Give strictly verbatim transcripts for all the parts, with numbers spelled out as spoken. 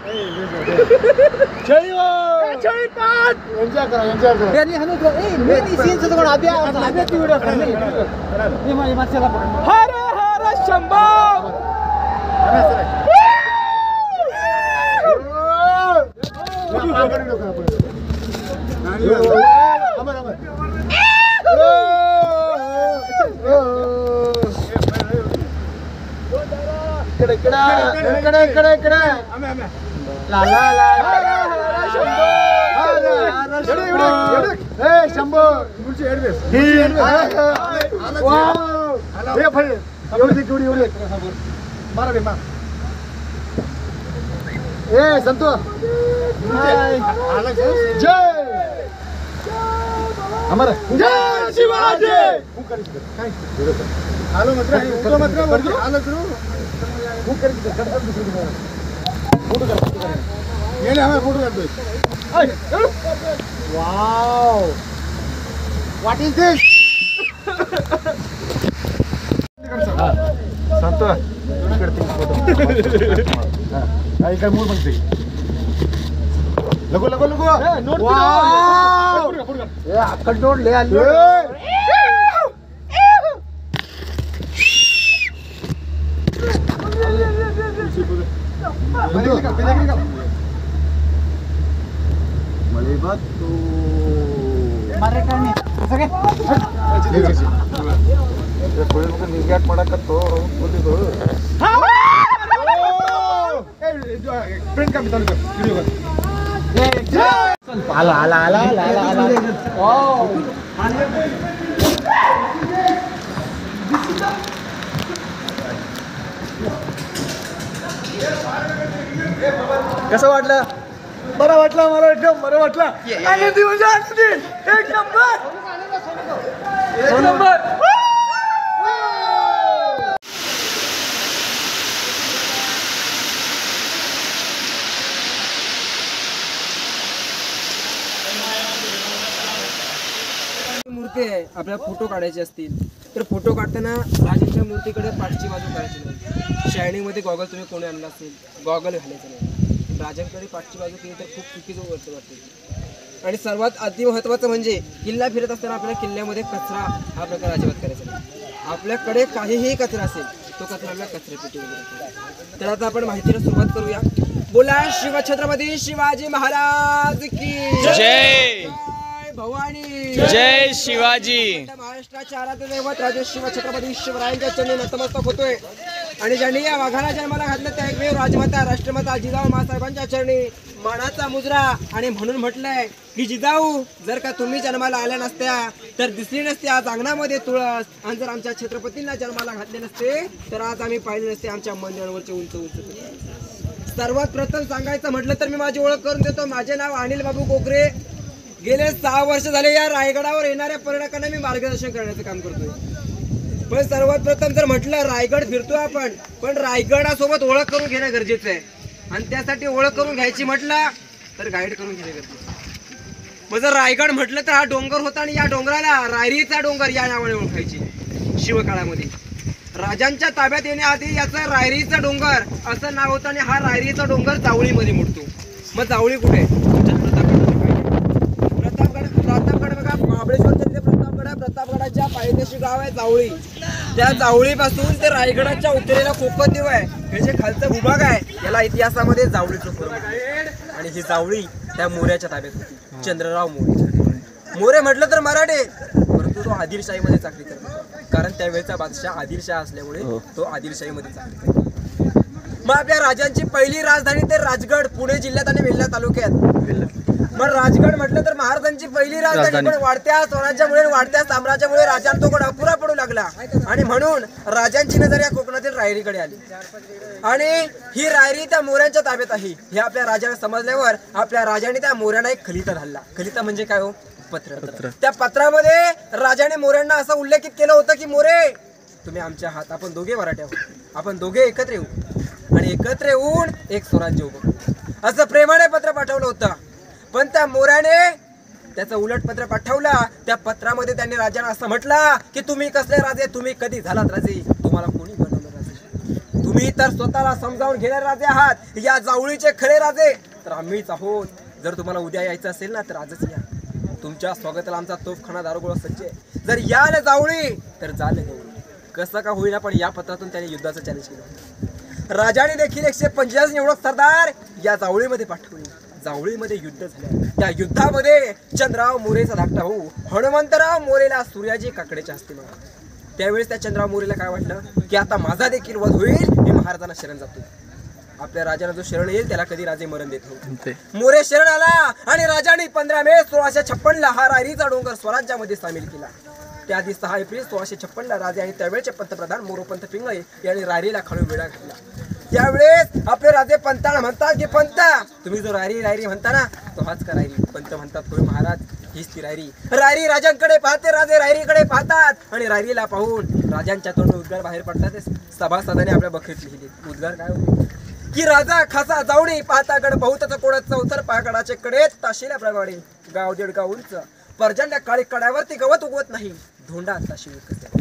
हर हर शंभो इकडे इकडे इकडे इकडे इकडे ला ला ला शंभो शंभो मारा रे मा ए संतो जय अमर जय शिवाजी आलो मात्र मात्र आलो करू फोटो कर ये ना हमें फोटो कर दो वाओ व्हाट इज दिस संतो करते फोटो हां इकडे मूळ बनते लगो लगो लगो वाओ ए अक्कल तोड ले आलो मलेबात तो मारे करने सके ते थोडे मग निघाट पडकतो बोलते तो ए प्रिंट का मिताल कर व्हिडिओ कर आला आला आला आला आला ओ कसं वाटलं? बरं वाटलं मला एकदम बरं वाटलं आनंदी म्हणजे आनंदी एक नंबर एक नंबर मूर्ती आहे आपल्याला फोटो काढायचे असतील तर फोटो काढताना राजांच्या मूर्तीकडे पाठची बाजू करायची नाही. शायनिंगमध्ये गॉगल तुम्ही कोणी आणला असेल गॉगल घालायचं नाही. राजांकडे पाठची बाजू केली तर खूप चुकीचं वर्त वाटते. आणि सर्वात अति महत्त्वाचं म्हणजे किल्ला फिरत असताना आपल्याला किल्ल्यामध्ये कचरा हा प्रकार अजिबात करायचा नाही. आपल्याकडे काहीही कचरा असेल तो कचरा आपल्या कचऱ्यापेटीमध्ये. तर आता आपण माहितीला सुरुवात करूया. बोला शिवछत्रपती शिवाजी महाराज की जय. भवानी जय शिवाजी. महाराष्ट्राचे आराध्य दैवत राजे शिवछत्रपती शिवरायांच्या चरणी नतमस्तक होतोय. आणि ज्यांनी या वाघाला जन्माला घातलं त्या एकमेव राजमाता राष्ट्रमाता जिजाऊ मासाहेबांच्या चरणी मानाचा मुजरा. आणि म्हणून म्हटलंय की जिजाऊ जर का तुम्ही जन्माला आल्या नसत्या तर दिसली नसते आज अंगणामध्ये तुळस. आणि जर आमच्या छत्रपतींना जन्माला घातले नसते तर आज आम्ही पाहिले नसते आमच्या मंदिरावरचे उंच उंच. सर्वात प्रथम सांगायचं म्हटलं तर मी माझी ओळख करून देतो. माझे नाव अनिल बाबू कोकरे. गेले सहा वर्ष झाले या रायगडावर येणाऱ्या पर्यटकांना मी मार्गदर्शन करण्याचं काम करतोय. पण सर्वात प्रथम जर म्हटलं रायगड फिरतोय आपण पण रायगडासोबत ओळख करून घेणं गरजेचं आहे. आणि त्यासाठी ओळख करून घ्यायची म्हटलं तर गाईड करून घेणं गरजेचं आहे. मग जर रायगड म्हटलं तर हा डोंगर होता आणि या डोंगराला रायरीचा डोंगर या नावाने ओळखायची. शिवकाळामध्ये राजांच्या ताब्यात येण्याआधी याचं रायरीचा डोंगर असं नाव होतं. आणि हा रायरीचा डोंगर जावळीमध्ये मोडतो. मग जावळी कुठे? प्रतापगड बघा महाबळेश्वरच्या तिथे प्रतापगड आहे. प्रतापगडाच्या पायथ्याशी गाव आहे जावळी. त्या जावळीपासून ते रायगडाच्या उत्तरेला कोकण देव आहे. हे जे खालचा भूभाग आहे याला इतिहासामध्ये जावळीचं फरक आहे. आणि ही जावळी त्या मोऱ्याच्या ताब्यात होती. चंद्रराव मोरे. मोरे म्हटलं तर मराठे परंतु तो आदिलशाहीमध्ये चाकरी करतो. कारण त्यावेळेचा बादशाह आदिलशाह असल्यामुळे तो आदिलशाहीमध्ये चाकरी करतो. मग आपल्या राजांची पहिली राजधानी ते राजगड पुणे जिल्ह्यात आणि वेल्हा तालुक्यात. मग राजगड म्हटलं तर महाराजांची पहिली राजधानी. पण वाढत्या स्वराज्यामुळे वाढत्या साम्राज्यामुळे राजांचा तो अपुरा पडू लागला. आणि म्हणून राजांची नजर या कोकणातील रायरीकडे आली. आणि ही रायरी त्या मोऱ्यांच्या ताब्यात आहे हे आपल्या राजाला समजल्यावर आपल्या राजाने त्या मोऱ्यांना एक खलिता घालला. खलिता म्हणजे काय हो? पत्र. त्या पत्रामध्ये राजाने मोऱ्यांना असं उल्लेखित केलं होतं की मोरे तुम्ही आमच्या आहात. आपण दोघे मराठी आहोत. आपण दोघे एकत्र येऊ आणि एकत्र येऊन एक स्वराज्य उभं असं प्रेमाने पत्र पाठवलं होतं. पण त्या मोऱ्याने त्याचं उलट पत्र पाठवला. त्या पत्रामध्ये त्यांनी राजांना असं म्हटलं की तुम्ही कसले राजे? तुम्ही कधी झालात राजे? तुम्हाला कोणी बनवलं राजे? तुम्ही तर स्वतःला समजावून घेणारे राजे आहात, या जावळीचे खरे राजे तर आम्हीच आहोत. जर तुम्हाला उद्या यायचं असेल ना तर आजच या. तुमच्या स्वागताला आमचा तोफखाना दारुगोळा सज्ज आहे. जर याल जावळी तर झाले गवळी. कसं का होईना पण या पत्रातून त्याने युद्धाचं चॅलेंज केलं. राजाने देखील एकशे पंचेचाळीस निवडक सरदार या जावळीमध्ये पाठवले. जावळीमध्ये युद्ध झालं. त्या युद्धामध्ये चंद्रराव मोरेचा धाकटा भाऊ हनुमंतराव मोरेला सूर्याजी काकडेच्या हस्ते मिळाला. त्यावेळेस त्या चंद्रराव मोरेला काय वाटलं की आता माझा देखील वध होईल, मी महाराजांना शरण जातो. आपल्या राजाला जो शरण येईल त्याला कधी राजे मरण देत होते. मोरे शरण आला आणि राजाने पंधरा मे सोळाशे छप्पन ला हा रायरीचा डोंगर स्वराज्यामध्ये सामील केला. त्या आधी सहा एप्रिल सोळाशे छप्पन ला राजे आणि त्यावेळेचे पंतप्रधान मोरोपंत पिंगळे यांनी रायरीला खालून वेढा घातला. त्यावेळेस आपले राजे पंताला म्हणतात की पंत तुम्ही जो रायरी रायरी म्हणता ना तो हाच का रायरी. पंत म्हणतात होय महाराज हीच ती रायरी. रायरी राजांकडे पाहते, राजे रायरीकडे पाहतात आणि रायरीला पाहून राजांच्या तोंडून उद्गार बाहेर पडतात. सभासदाने आपल्या बखरीत लिहिले. उद्गार काय होते की राजा खासा जावणी पाहता गड बहुतच कोडत चौथर पाकडाचे कडे ताशिल्या प्रमाणे गाव दीड गाव उंच पर्जन्य काळी कड्यावरती गवत उगवत नाही. धोंडा ताशी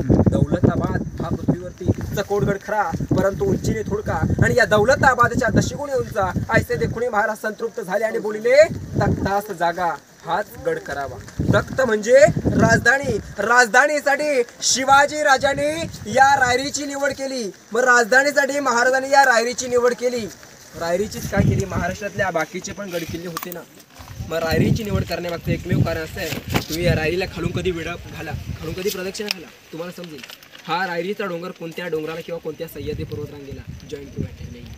दौलताबाद हा पृथ्वीवरती चकोडगड खरा परंतु उंचीने थोडका आणि या दौलताबादच्या दशगुणी उंचा ऐसे देखुनी महाराज संतृप्त झाले आणि बोलिले तख्तास जागा हाच गड करावा. तख्त म्हणजे राजधानी. राजधानीसाठी शिवाजी राजांनी या रायरीची निवड केली. मग राजधानीसाठी महाराजांनी या रायरीची निवड केली. रायरीचीच काय केली, महाराष्ट्रातल्या बाकीचे पण गड किल्ले होते ना. मग रायरीची निवड करण्यामागचं एकमेव कारण असं आहे तुम्ही या रायरीला खालून कधी वेढा घाला, खालून कधी प्रदक्षिणा घाला, तुम्हाला समजेल हा रायरीचा डोंगर कोणत्या डोंगराला किंवा कोणत्या सह्याद्री पर्वतरांगेला जॉईंट किंवा अटॅच नाही.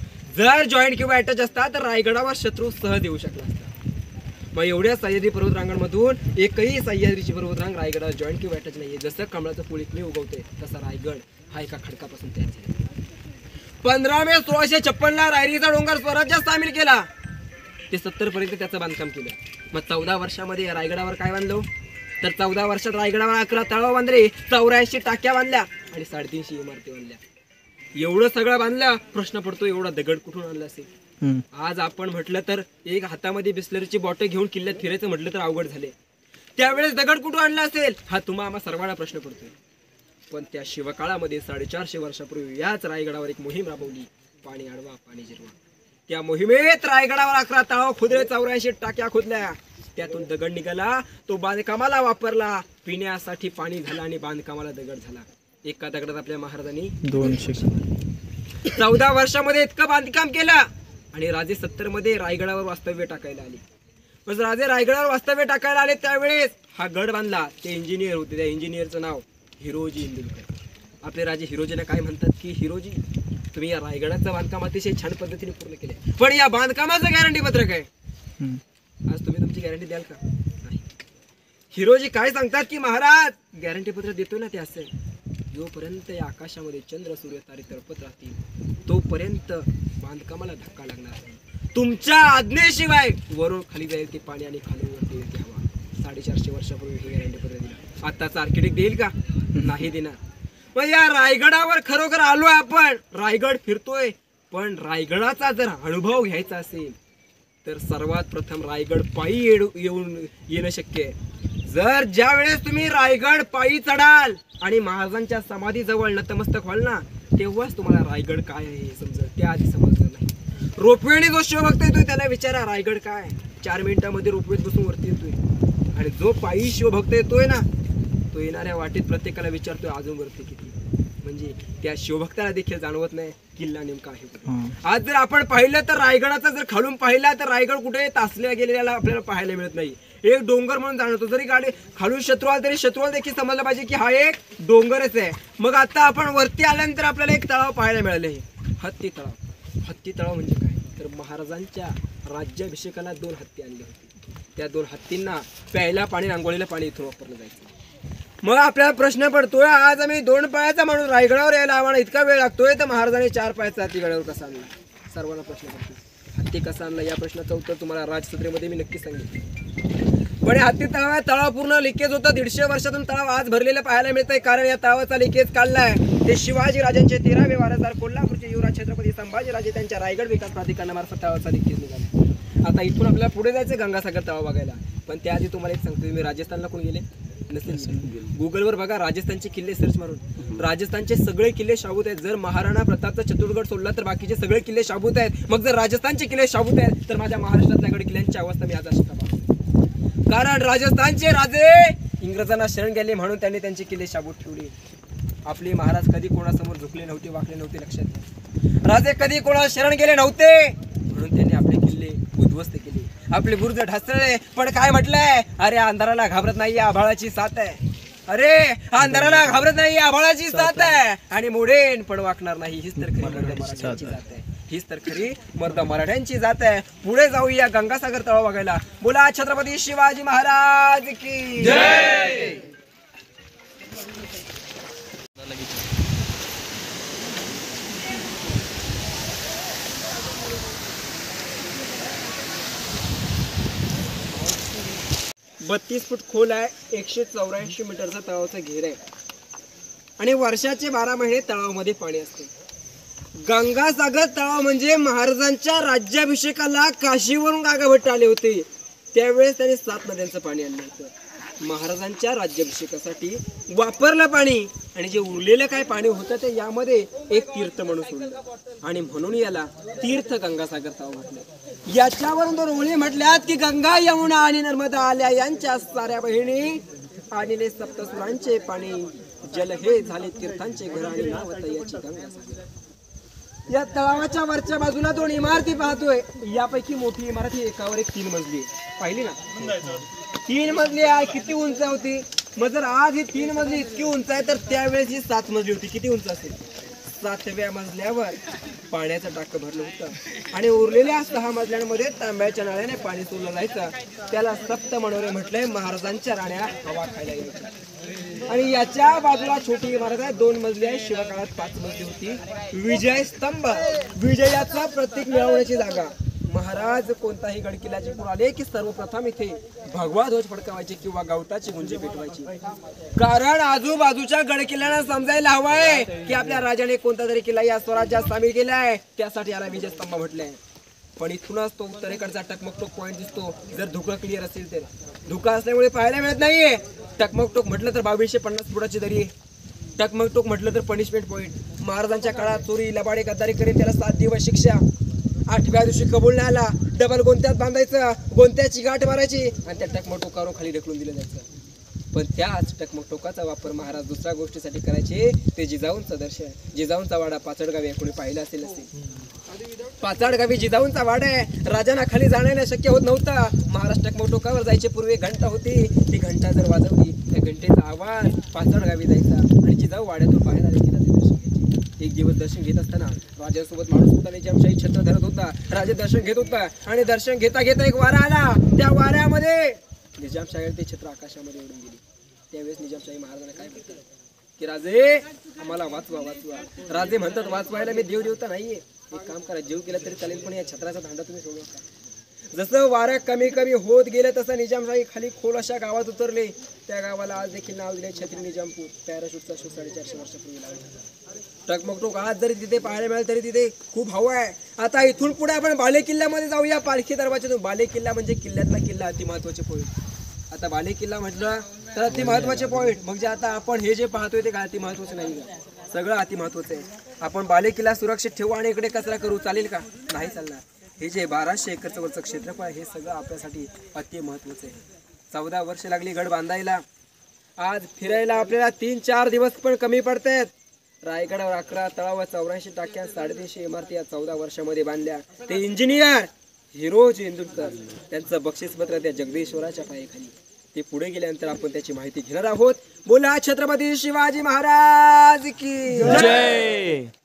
जर जॉईंट किंवा अटॅच असता तर रायगडावर शत्रू सहज येऊ शकला असता. मग एवढ्या सह्याद्री पर्वतरांगांमधून एकही सह्याद्रीची पर्वतरांग रायगडावर जॉईंट किंवा अटॅच नाहीये. जसं कमळाचं फूल इकडे उगवते तसा रायगड हा एका खडकापासून तयार झाला. पंधरा मे सोळाशे छप्पन ला रायरीचा डोंगर स्वराज्यात सामील केला. ते सत्तर पर्यंत त्याचं बांधकाम केलं. मग चौदा वर्षामध्ये रायगडावर काय बांधलो तर चौदा वर्षात रायगडावर अकरा तळाव बांधले, चौऱ्याऐंशी टाक्या बांधल्या आणि साडेतीनशे इमारती बांधल्या. एवढं सगळं बांधलं. प्रश्न पडतो एवढा दगड कुठून आणला असेल. आज आपण म्हटलं तर एक हातामध्ये बिस्लरीची बॉटल घेऊन किल्ल्यात फिरायचं म्हटलं तर अवघड झाले. त्यावेळेस दगड कुठून आणला असेल हा तुम्हा आम्हा सर्वांना प्रश्न पडतोय. पण त्या शिवकाळामध्ये साडेचारशे वर्षापूर्वी याच रायगडावर एक मोहीम राबवली, पाणी अडवा पाणी जिरवा. त्या मोहिमेत रायगडावर अकरा तळाव खुदरे, चौऱ्याऐंशी टाक्या खोदल्या. त्यातून दगड निघाला, तो बांधकामाला वापरला. पिण्यासाठी पाणी झालं आणि बांधकामाला दगड झाला. एका दगडात आपल्या महाराजांनी दोनशे चौदा वर्षामध्ये इतकं बांधकाम केलं आणि राजे सत्तर मध्ये रायगडावर वास्तव्य टाकायला आले. मग राजे रायगडावर वास्तव्य टाकायला आले त्यावेळेस हा गड बांधला. ते इंजिनियर होते. त्या इंजिनियरचं नाव हिरोजी इंदुलकर. आपले राजे हिरोजीला काय म्हणतात की हिरोजी तुम्ही या रायगडाचं बांधकाम अतिशय छान पद्धतीने पूर्ण केले, पण या बांधकामाचं गॅरंटी पत्रक आहे. आज तुम्ही तुमची गॅरंटी द्याल का? नाही. हिरोजी काय सांगतात की महाराज गॅरंटी पत्र देतो ना ते असं जोपर्यंत या आकाशामध्ये चंद्र सूर्य तारे तळपत राहतील तोपर्यंत बांधकामाला धक्का लागणार नाही. तुमच्या आज्ञेशिवाय वरून खाली जाईल ते पाणी आणि खाली वरती येईल ती हवा. साडेचारशे वर्षापूर्वी हे गॅरंटी पत्र दिलं. आताचा आर्किटेक्ट देईल का? नाही देणार. मग या रायगडावर खरोखर आलोय आपण, रायगड फिरतोय, पण रायगडाचा जर अनुभव घ्यायचा असेल तर सर्वात प्रथम रायगड पायी येऊन येणं शक्य आहे. जर ज्या वेळेस तुम्ही रायगड पायी चढाल आणि महाराजांच्या समाधी जवळ नतमस्तक व्हाल ना तेव्हाच तुम्हाला रायगड काय आहे हे समजेल. त्याआधी समजलं नाही. रोपवेने जो शिवभक्त येतोय त्याला विचारा रायगड काय. चार मिनिटांमध्ये रोपवेत बसून वरती येतोय आणि जो पायी शिवभक्त येतोय ना तो येणाऱ्या वाटेत प्रत्येकाला विचारतोय अजून वरती किती. म्हणजे त्या शिवभक्ताला देखील जाणवत नाही किल्ला नेमका आहे. आज जर आपण पाहिलं तर रायगडाचा जर खालून पाहिला तर रायगड कुठे तासल्या गेलेला आपल्याला पाहायला मिळत नाही. एक डोंगर म्हणून जाणवतो. जरी गाडी खालून शत्रू आला तरी शत्रूला देखील समजलं पाहिजे की हा एक डोंगरच आहे. मग आता आपण वरती आल्यानंतर आपल्याला एक तळाव पाहायला मिळाले, हत्ती तळाव. हत्ती तळाव म्हणजे काय तर महाराजांच्या राज्याभिषेकाला दोन हत्ती आणली होती. त्या दोन हत्तींना प्यायला पाणी, रांगोळीला पाणी इथून वापरलं जायचं. मग आपल्याला प्रश्न पडतोय आज आम्ही दोन पायाचा माणूस रायगडावर यायला आम्हाला इतका वेळ लागतोय तर महाराजांनी चार पायाचा हत्ती गडावर कसा आणला. सर्वांना प्रश्न पडतो हत्ती कसा आणला. या प्रश्नाचं उत्तर तुम्हाला राजसत्रेमध्ये मी नक्की सांगितलं. पण हत्ती तळाव तळाव पूर्ण लिकेज होतं. दीडशे वर्षातून तळाव आज भरलेलं पाहायला मिळतंय कारण या तळावाचा लिकेज काढलाय ते शिवाजी राजांचे तेरावे वारसदार कोल्हापूरचे युवराज छत्रपती संभाजीराजे त्यांच्या रायगड विकास प्राधिकरणामार्फत तळावाचा लिकेज निघाला. आता इथून आपल्याला पुढे जायचं गंगासागर तळाव बघायला. पण त्याआधी तुम्हाला एक सांगतो, तुम्ही राजस्थानला कोण गेले? नसेल गुगलवर बघा राजस्थानचे किल्ले सर्च मारून, राजस्थानचे सगळे किल्ले शाबूत आहेत. जर महाराणा प्रतापचा चतुरगड सोडला तर बाकीचे सगळे किल्ले शाबूत आहेत. मग जर राजस्थानचे किल्ले शाबूत आहेत तर माझ्या महाराष्ट्रातल्या गड किल्ल्यांची अवस्था मी आज अशी का पाहतो? कारण राजस्थानचे राजे इंग्रजांना शरण गेले म्हणून त्यांनी त्यांचे किल्ले शाबूत ठेवले. आपले महाराज कधी कोणासमोर झुकले नव्हते, वाकले नव्हते. लक्षात घ्या, राजे कधी कोणाला शरण गेले नव्हते म्हणून त्यांनी आपले किल्ले उद्ध्वस्त केले, आपले बुरुज ढासळले. पण काय म्हटलंय, अरे अंधाराला घाबरत नाही, आभाळाची साथ आहे. अरे अंधाराला घाबरत नाही, आभाळाची साथ आहे. आणि मोडेन पण वाकणार नाही. हीच तर खरी मराठ्यांची जात आहे. हीच तर खरी मर्द मराठ्यांची जात आहे. पुढे जाऊया गंगासागर तळाव बघायला. बोला छत्रपती शिवाजी महाराज की जय. बत्तीस फूट खोल आहे, एकशे चौऱ्याऐंशी मीटरचा तळावचा घेर आहे आणि वर्षाचे बारा महिने तळावामध्ये पाणी असते. गंगासागर तळाव म्हणजे महाराजांच्या राज्याभिषेकाला काशीवरून काकाभट्ट आले होते, त्यावेळेस त्यांनी सात नद्यांचं पाणी आणलं होतं. महाराजांच्या राज्याभिषेकासाठी वापरलं पाणी आणि जे उरलेलं काय पाणी होतं ते यामध्ये एक तीर्थ म्हणून सोडलं आणि म्हणून याला तीर्थ गंगासागर तळाव म्हटलं. याच्यावरून दोन ओळी म्हटल्यात की गंगा यमुना आणि नर्मदा आल्या यांच्या साऱ्या बहिणी आणले सप्तसुरांचे पाणी, जल हे झाले तीर्थांचे घर आणि नाव याची गंगासागर. या तळावाच्या वरच्या बाजूला दोन इमारती पाहतोय, यापैकी मोठी इमारत ही एकावर एक तीन मजली आहे. पाहिली ना, तीन मजली आहे. किती उंच होती? मग जर आज ही तीन मजली इतकी उंच आहे तर त्यावेळेस ही सात मजली होती. किती उंच असेल? सातव्या मजल्यावर पाण्याचं टाकं भरलं होतं आणि उरलेल्या सहा मजल्यांमध्ये तांब्याच्या नळ्याने पाणी सोडलं जायचं. त्याला सप्त मनोरे म्हटलंय. महाराजांच्या राण्या हवा खायला यायच्या. आणि याच्या बाजूला छोटी इमारत आहे, दोन मजली आहे. शिवकाळात पाच मजली होती. विजय स्तंभ, विजयाचा प्रतीक मिळवण्याची जागा. महाराज कोणताही गड किल्ला जिंकून आले की सर्वप्रथम इथे भगवा ध्वज फडकवायचे किंवा गवताची गुंजी पेटवायची. कारण आजूबाजूच्या गड किल्ल्यांना समजायला हवंय की आपल्या राजाने कोणता तरी किल्ला या स्वराज्यात सामील केलाय, त्यासाठी याला विजय स्तंभ म्हटलंय. पण इथूनच तो उत्तरेकडचा टकमकटोक पॉईंट दिसतो. जर धुकं क्लिअर असेल तर, धुका असल्यामुळे पाहायला मिळत नाहीये. टकमकटोक म्हटलं तर बावीसशे पन्नास फुटाची दरी आहे. टकमकटोक म्हटलं तर पनिशमेंट पॉईंट. महाराजांच्या काळात चोरी लबाडे गद्दारी करीत त्याला सात दिवस शिक्षा. आठव्या दिवशी कबूल नाही आला, डबल गोंत्यात बांधायचं, गोंत्याची गाठ मारायची आणि त्या टकमकटोकावर खाली ढकलून दिलं जायचं. पण त्याच टकमकटोकाचा वापर महाराज दुसऱ्या गोष्टीसाठी करायचे, ते जिजाऊंचं दर्शन. जिजाऊंचा वाडा पाचडगावी कोणी पाहिलं असेल असेल. पाचडगावी जिजाऊंचा वाडा आहे. राजांना खाली जाण्याला शक्य होत नव्हतं. महाराज टकमकटोकावर जायचे पूर्वी घंटा होती, ती घंटा जर वाजवली त्या घंटेचा आवाज पाचडगावी जायचा आणि जिजाऊ वाड्यातून बाहेर आले की दर्शन घ्यायचे. एक दिवस दर्शन घेत असताना राजासोबत माणूस होता, निजामशाही छत्र धरत होता. राजा दर्शन घेत होता आणि दर्शन घेता घेता एक वारा आला. त्या वाऱ्यामध्ये निजामशाही ते छत्र आकाशामध्ये उडून गेली. त्यावेळेस निजामशाही महाराजांना काय म्हणतात की राजे आम्हाला वाचवा वाचवा. राजे म्हणतात वाचवायला मी देव देवता नाहीये, एक काम करा, जीव केला तरी चालेल पण या छत्राचा धांडा तुम्ही सोडू नका. जसं वारा कमी कमी होत गेलं तसं निजामशाही खाली खोल अशा गावात उतरले. त्या गावाला आज देखील नाव दिले छत्री निजामपूर. पॅराशूटचा शोध साडेचारशे वर्षापूर्वी लावला. टकमकटोक आज जरी तिथे पाहायला मिळाल तरी तिथे खूप हवा आहे. आता इथून पुढे आपण बाले किल्ल्यामध्ये जाऊया. पालखी दरवाजातून. बाले किल्ला म्हणजे किल्ल्यातला किल्ला, अति महत्वाचे पॉईंट. आता बाले किल्ला म्हटलं तर अति महत्वाचे पॉईंट म्हणजे आता आपण हे जे पाहतोय ते काय अति महत्वाचं नाही, सगळं अति महत्वाचं आहे. आपण बाले किल्ला सुरक्षित ठेवू आणि इकडे कचरा करू, चालेल का? नाही चालणार. हे जे बाराशे एकरचं वरचं क्षेत्रफळ हे सगळं आपल्यासाठी अति महत्वाचं आहे. चौदा वर्ष लागली गड बांधायला. आज फिरायला आपल्याला तीन चार दिवस पण कमी पडतात. रायगडावर अकरा तळाव, चौऱ्याऐंशी टाक्या, साडेतीनशे इमारती या चौदा वर्षामध्ये बांधल्या. ते इंजिनियर हिरोज इंदुरकर, त्यांचं बक्षीसपत्र त्या जगदीश्वराच्या पायाखाली. ते पुढे गेल्यानंतर आपण त्याची माहिती घेणार आहोत. बोला छत्रपती शिवाजी महाराज की जय.